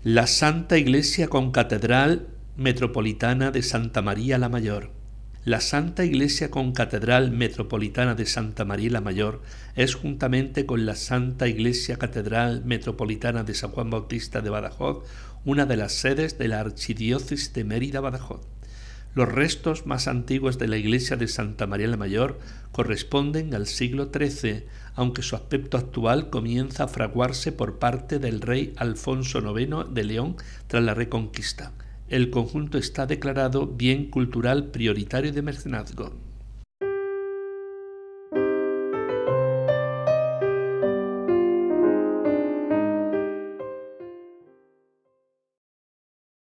La Santa Iglesia Concatedral Metropolitana de Santa María la Mayor. La Santa Iglesia Concatedral Metropolitana de Santa María la Mayor es, juntamente con la Santa Iglesia Catedral Metropolitana de San Juan Bautista de Badajoz, una de las sedes de la Archidiócesis de Mérida-Badajoz. Los restos más antiguos de la iglesia de Santa María la Mayor corresponden al siglo XIII, aunque su aspecto actual comienza a fraguarse por parte del rey Alfonso IX de León tras la Reconquista. El conjunto está declarado bien cultural prioritario de mecenazgo.